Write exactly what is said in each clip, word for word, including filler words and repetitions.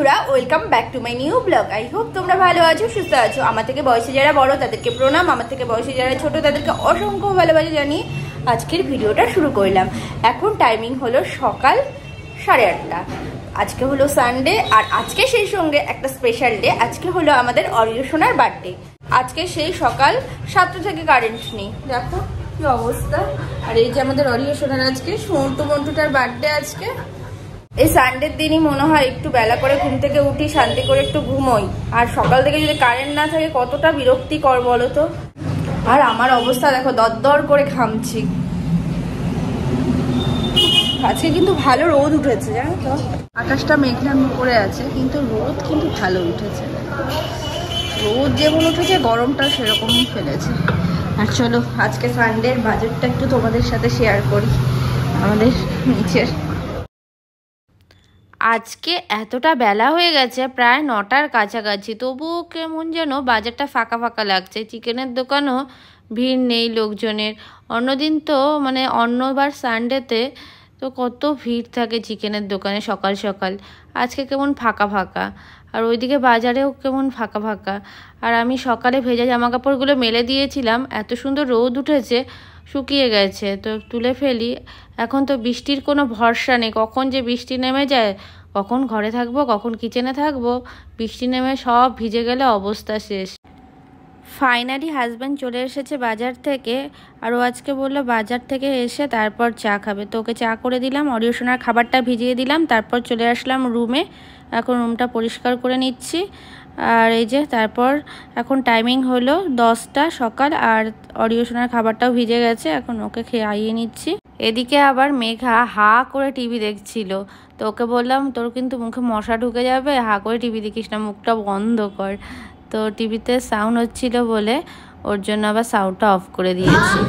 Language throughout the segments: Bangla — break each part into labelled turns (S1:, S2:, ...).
S1: বন্ধুরা, welcome back to my new blog. I hope তোমরা ভালো আছো, সুস্থ আছো। আমার থেকে বয়সে যারা বড় তাদেরকে প্রণাম, আমার থেকে বয়সে যারা ছোট তাদেরকে অসংখ্য ভালোবাসা জানিয়ে আজকের ভিডিওটা শুরু করলাম। এখন টাইমিং হলো সকাল সাড়ে আটটা। আজকে হলো সানডে, আর আজকে সেই সঙ্গে একটা স্পেশাল ডে। আজকে হলো আমাদের অরিয় সোনার বার্থডে। আজকে সেই সকাল সাতটা থেকে কারেন্ট নেই, দেখো কি অবস্থা। আর এই যে আমাদের অরিয় সোনার আজকে সন্টু মন্টুটার বার্থডে। আজকে এই সানডের দিনই মনে হয় একটু বেলা করে ঘুম থেকে উঠি, শান্তি করে একটু ঘুমোই। আর সকাল থেকে যদি কারেন্ট না থাকে কতটা বিরক্তিকর বলো তো। আর আমার অবস্থা দেখো, দরদর করে ঘামছি। আজকে কিন্তু ভালো রোদ উঠেছে, জানো তো। আকাশটা মেঘলা করে আছে, কিন্তু রোদ কিন্তু ভালো উঠেছে। রোদ যেমন উঠেছে, গরমটা সেরকমই ফেলেছে। আর চলো আজকে সানডের বাজেটটা একটু তোমাদের সাথে শেয়ার করি আমাদের নিচের। আজকে এতটা বেলা হয়ে গেছে, প্রায় নটার কাছাকাছি, তবুও কেমন যেন বাজারটা ফাঁকা ফাঁকা লাগছে। চিকেনের দোকানও ভিড় নেই লোকজনের। অন্যদিন তো মানে অন্যবার সানডেতে তো কত ভিড় থাকে চিকেনের দোকানে সকাল সকাল। আজকে কেমন ফাঁকা ফাঁকা, আর ওইদিকে বাজারেও কেমন ফাঁকা ফাঁকা। আর আমি সকালে ভেজা জামা কাপড়গুলো মেলে দিয়েছিলাম, এত সুন্দর রোদ উঠেছে, শুকিয়ে গেছে, তো তুলে ফেলি। এখন তো বৃষ্টির কোনো ভরসা নেই, কখন যে বৃষ্টি নেমে যায়, কখন ঘরে থাকবো কখন কিচেনে থাকবো। বৃষ্টি নেমে সব ভিজে গেলে অবস্থা শেষ। ফাইনালি হাজব্যান্ড চলে এসেছে বাজার থেকে, আর ও আজকে বললো বাজার থেকে এসে তারপর চা খাবে। তো ওকে চা করে দিলাম, অরিয় সোনার খাবারটা ভিজিয়ে দিলাম, তারপর চলে আসলাম রুমে। এখন রুমটা পরিষ্কার করে নিচ্ছি। আর এই যে তারপর এখন টাইমিং হলো দশটা সকাল, আর অরিয় সোনার খাবারটাও ভিজে গেছে, এখন ওকে খাইয়ে নিচ্ছি। এদিকে আবার মেঘা হা করে টিভি দেখছিল, তো ওকে বললাম তোর কিন্তু মুখে মশা ঢুকে যাবে, হা করে টিভি দেখিস না, মুখটা বন্ধ কর। তো টিভিতে সাউন্ড হচ্ছিল বলে ওর জন্য আবার সাউন্ডটা অফ করে দিয়েছি।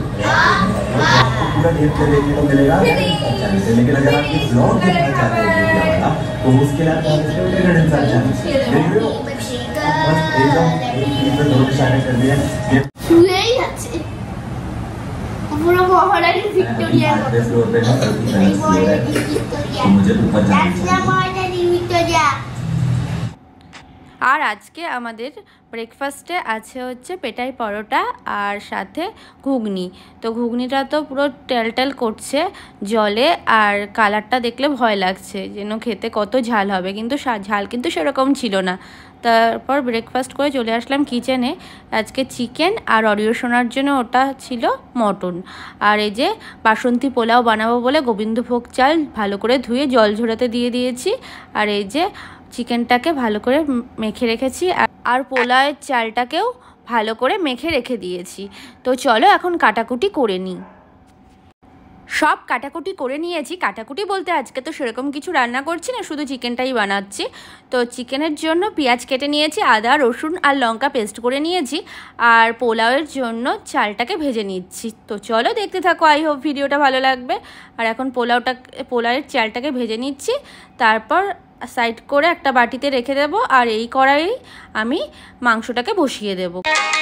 S1: আর আজকে আমাদের ব্রেকফাস্টে আছে হচ্ছে পেটাই পরোটা আর সাথে ঘুগনি। তো ঘুগনিটা তো পুরো টেলটেল করছে জলে, আর কালারটা দেখলে ভয় লাগছে যেন খেতে কত ঝাল হবে, কিন্তু ঝাল কিন্তু সেরকম ছিল না। তারপর ব্রেকফাস্ট করে চলে আসলাম কিচেনে। আজকে চিকেন, আর অরিয় সোনার জন্য ওটা ছিল মটন। আর এই যে বাসন্তী পোলাও বানাবো বলে গোবিন্দভোগ চাল ভালো করে ধুয়ে জল ঝরাতে দিয়ে দিয়েছি। আর এই যে চিকেনটাকে ভালো করে মেখে রেখেছি, আর পোলাওয়ের চালটাকেও ভালো করে মেখে রেখে দিয়েছি। তো চলো এখন কাটাকুটি করে নিই। সব কাটাকুটি করে নিয়েছি। কাটাকুটি বলতে আজকে তো সেরকম কিছু রান্না করছি না, শুধু চিকেনটাই বানাচ্ছি। তো চিকেনের জন্য পেঁয়াজ কেটে নিয়েছি, আদা রসুন আর লঙ্কা পেস্ট করে নিয়েছি, আর পোলাওয়ের জন্য চালটাকে ভেজে নিচ্ছি। তো চলো দেখতে থাকো, আই হোপ ভিডিওটা ভালো লাগবে। আর এখন পোলাওটা পোলাওয়ের চালটাকে ভেজে নিচ্ছি, তারপর সাইড করে একটা বাটিতে রেখে দেব। আর এই কড়াইয়ে আমি মাংসটাকে বসিয়ে দেব।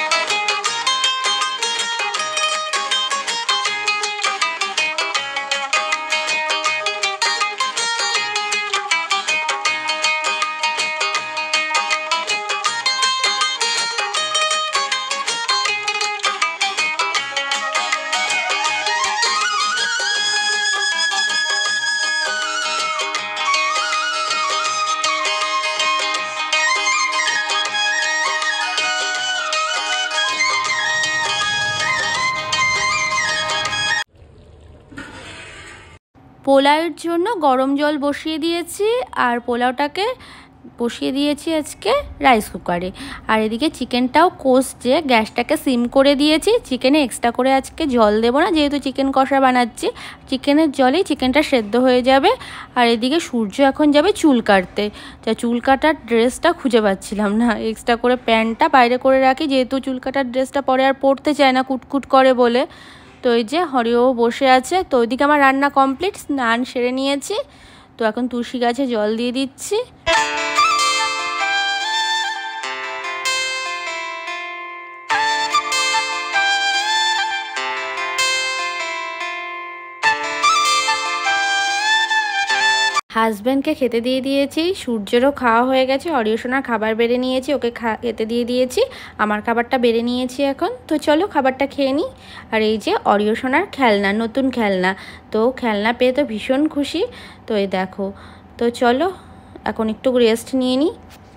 S1: পোলাওয়ের জন্য গরম জল বসিয়ে দিয়েছি, আর পোলাওটাকে বসিয়ে দিয়েছি আজকে রাইস কুকারে। আর এদিকে চিকেনটাও কষছে, গ্যাসটাকে সিম করে দিয়েছি। চিকেনে এক্সট্রা করে আজকে জল দেবো না, যেহেতু চিকেন কষা বানাচ্ছি। চিকেনের জলেই চিকেনটা সেদ্ধ হয়ে যাবে। আর এদিকে সূর্য এখন যাবে চুল কাটতে। তা চুল কাটার ড্রেসটা খুঁজে পাচ্ছিলাম না, এক্সট্রা করে প্যান্টটা বাইরে করে রাখি, যেহেতু চুল কাটার ড্রেসটা পরে আর পরতে চায় না কুটকুট করে বলে। তো এই যে হরিও বসে আছে। তো ওইদিকে আমার রান্না কমপ্লিট, স্নান সেরে নিয়েছি। তো এখন তুলসী গাছে জল দিয়ে দিচ্ছি। হাজব্যান্ডকে খেতে দিয়ে দিয়েছি, সূর্যেরও খাওয়া হয়ে গেছে, অরিও সোনার খাবার বেড়ে নিয়েছি, ওকে খা খেতে দিয়ে দিয়েছি, আমার খাবারটা বেড়ে নিয়েছি এখন। তো চলো খাবারটা খেয়ে নিই। আর এই যে অরিও সোনার খেলনা, নতুন খেলনা, তো খেলনা পেয়ে তো ভীষণ খুশি। তো এই দেখো, তো চলো এখন একটু রেস্ট নিয়ে নিই।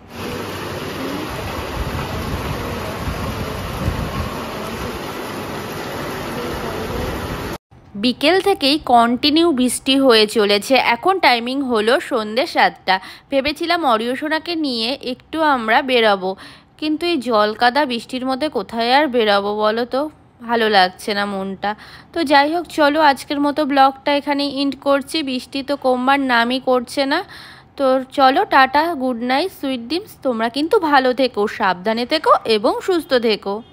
S1: বিকেল থেকেই কন্টিনিউ বৃষ্টি হয়ে চলেছে। এখন টাইমিং হলো সন্ধ্যে সাতটা। ভেবেছিলাম অরিও সোনাকে নিয়ে একটু আমরা বেরাবো, কিন্তু এই জল কাদা বৃষ্টির মধ্যে কোথায় আর বেরাবো বলো তো, ভালো লাগছে না মনটা। তো যাই হোক, চলো আজকের মতো ব্লগটা এখানে এন্ড করছি। বৃষ্টি তো কমবার নামই করছে না। তো চলো tata, good night, sweet dreams. তোমরা কিন্তু ভালো থেকো, সাবধানে থেকো এবং সুস্থ থেকো।